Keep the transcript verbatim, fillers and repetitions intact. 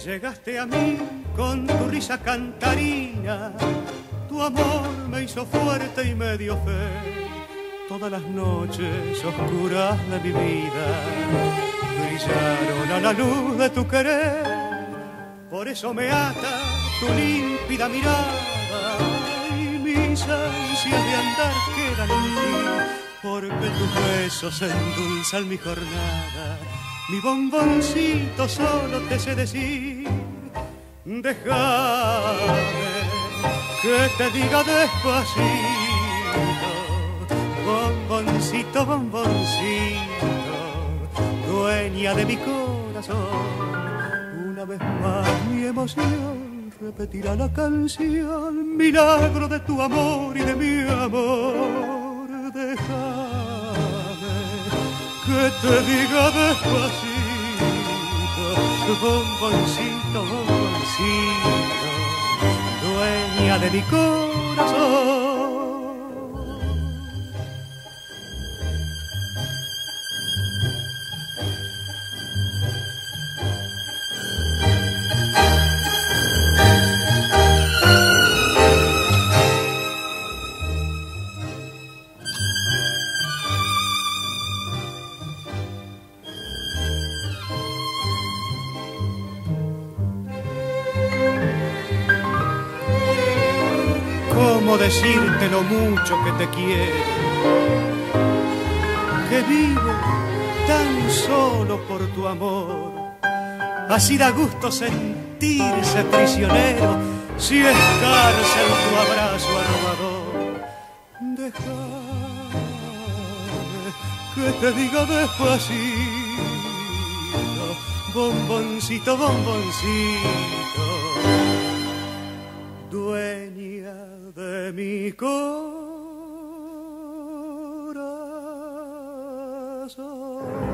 Llegaste a mí con tu risa cantarina, tu amor me hizo fuerte y me dio fe. Todas las noches oscuras de mi vida brillaron a la luz de tu querer. Por eso me ata tu límpida mirada y mis ansias de andar quedan en ti, porque tus besos endulzan mi jornada. Mi bomboncito solo te sé decir, déjame que te diga despacito, bomboncito, bomboncito, dueña de mi corazón. Una vez más mi emoción repetirá la canción, milagro de tu amor y de mi amor. Déjame que te diga despacito, bomboncito, bomboncito, dueña de mi corazón. ¿Cómo decirte lo mucho que te quiero? Que vivo tan solo por tu amor. Así da gusto sentirse prisionero, si es cárcel tu abrazo arrobador. Déjame que te diga despacito, bomboncito, bomboncito, dueña de mi corazón.